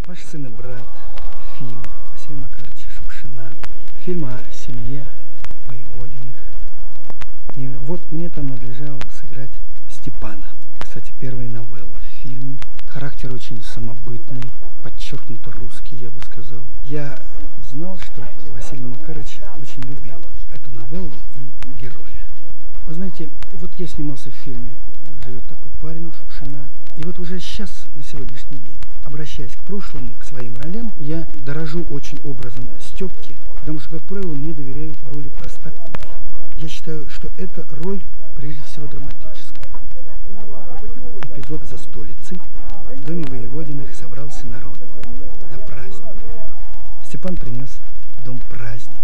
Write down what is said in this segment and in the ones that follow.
Ваш сын и брат. Фильм Василия Макаровича Шукшина. Фильм о семье Воеводиных. И вот мне там надлежало сыграть Степана. Кстати, первая новелла в фильме. Характер очень самобытный, подчеркнуто русский, я бы сказал. Я знал, что Василий Макарович очень любил эту новеллу и героя. Вы знаете, вот я снимался в фильме «Живет такой парень» у Шукшина. И вот уже сейчас, на сегодняшний день, обращаясь к прошлому, к своим ролям, я дорожу очень образом Степки, потому что, как правило, мне доверяют роли простаку. Я считаю, что эта роль прежде всего драматическая. Эпизод за столицей. В доме Воеводиных собрался народ на праздник. Степан принес в дом праздник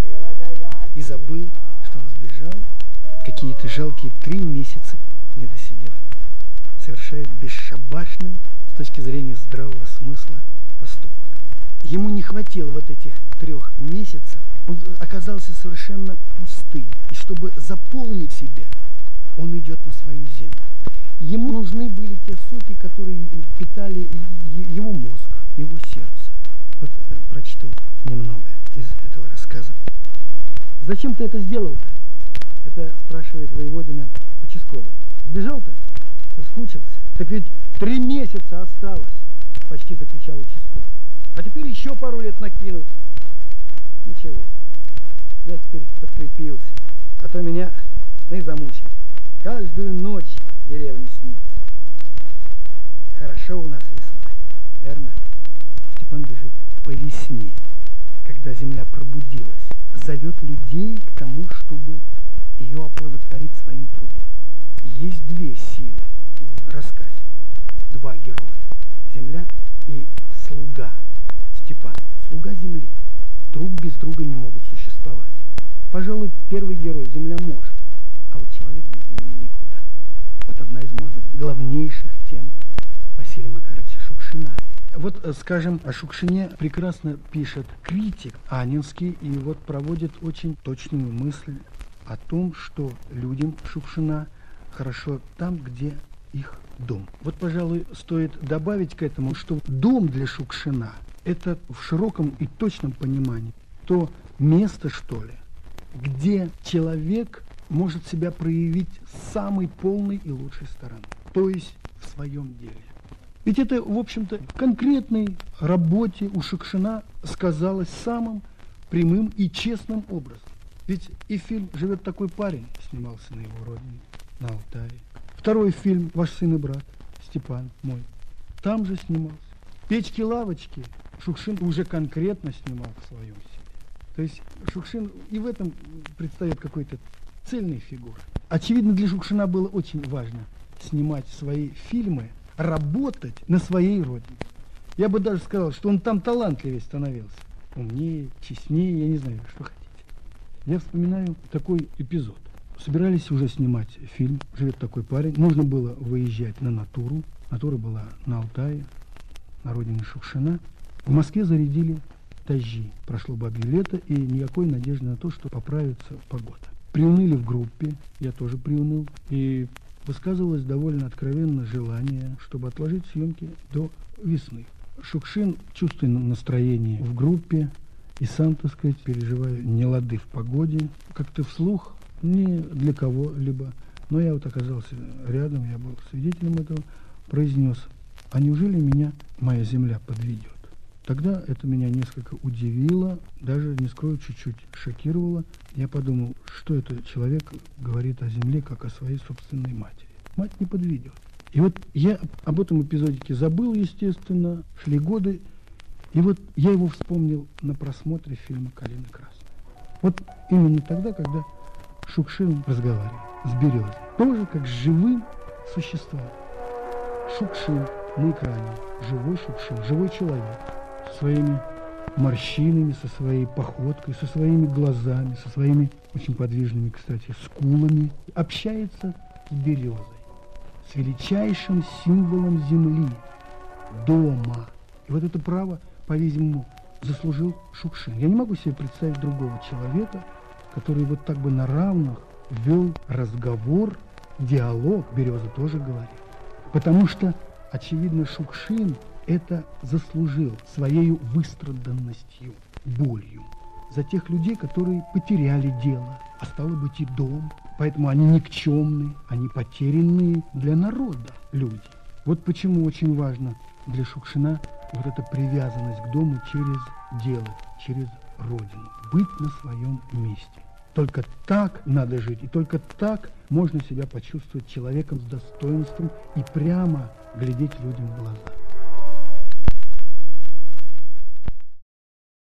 и забыл, что он сбежал, какие-то жалкие 3 месяца не досидев. Совершает бесшабашный, с точки зрения здравого смысла, поступок. Ему не хватило вот этих 3 месяцев, он оказался совершенно пустым. И чтобы заполнить себя, он идет на свою землю. Ему нужны были те соки, которые питали его мозг, его сердце. Вот прочту немного из этого рассказа. «Зачем ты это сделал-то?» Это спрашивает Воеводина участковый. «Сбежал-то? Соскучился? Так ведь 3 месяца осталось!» Почти закричал участковый. «А теперь еще пару лет накинут». «Ничего, я теперь подкрепился, а то меня сны замучили. Каждую ночь деревня снится. Хорошо у нас весной, верно?» Степан бежит по весне, когда земля пробудилась, зовет людей к тому, чтобы ее оплодотворить своим трудом. Есть 2 силы в рассказе, 2 героя. Земля и слуга Степан, слуга земли. Друг без друга не могут существовать. Пожалуй, первый герой земля может, а вот человек без земли никуда. Вот одна из, может быть, главнейших тем Василия Макаровича Шукшина. Вот, скажем, о Шукшине прекрасно пишет критик Анинский, и вот проводит очень точную мысль о том, что людям Шукшина хорошо там, где их дом. Вот, пожалуй, стоит добавить к этому, что дом для Шукшина – это в широком и точном понимании то место, что ли, где человек может себя проявить с самой полной и лучшей стороны, то есть в своем деле. Ведь это, в общем-то, в конкретной работе у Шукшина сказалось самым прямым и честным образом. Ведь и фильм «Живет такой парень» снимался на его родине, на Алтае. Второй фильм «Ваш сын и брат» Степан мой там же снимался. «Печки-лавочки» Шукшин уже конкретно снимал в своем селе. То есть Шукшин и в этом предстает какой-то цельной фигурой. Очевидно, для Шукшина было очень важно снимать свои фильмы, работать на своей родине. Я бы даже сказал, что он там талантливее становился. Умнее, честнее, я не знаю, что хотите. Я вспоминаю такой эпизод. Собирались уже снимать фильм «Живет такой парень». Нужно было выезжать на натуру. Натура была на Алтае, на родине Шукшина. В Москве зарядили дожди. Прошло бабье лето, и никакой надежды на то, что поправится погода. Приуныли в группе, я тоже приуныл, и высказывалось довольно откровенно желание, чтобы отложить съемки до весны. Шукшин, чувствуя настроение в группе, и сам, так сказать, переживая нелады в погоде, как-то вслух, не для кого-либо, но я вот оказался рядом, я был свидетелем этого, произнес: «А неужели меня моя земля подведет?» Тогда это меня несколько удивило, даже, не скрою, чуть-чуть шокировало. Я подумал, что этот человек говорит о земле, как о своей собственной матери. Мать не подведет. И вот я об этом эпизодике забыл, естественно, шли годы, и вот я его вспомнил на просмотре фильма «Калина красная». Вот именно тогда, когда Шукшин разговаривал с березой, тоже как с живым существом. Шукшин на экране, живой Шукшин, живой человек, со своими морщинами, со своей походкой, со своими глазами, со своими очень подвижными, кстати, скулами, общается с березой, с величайшим символом земли, дома. И вот это право, по-видимому, заслужил Шукшин. Я не могу себе представить другого человека, который вот так бы на равных вел разговор, диалог, береза тоже говорит. Потому что, очевидно, Шукшин это заслужил своей выстраданностью, болью. За тех людей, которые потеряли дело, а стало быть и дом. Поэтому они никчемные, они потерянные для народа люди. Вот почему очень важно для Шукшина вот эта привязанность к дому через дело, через родину. Быть на своем месте. Только так надо жить, и только так можно себя почувствовать человеком с достоинством и прямо глядеть людям в глаза.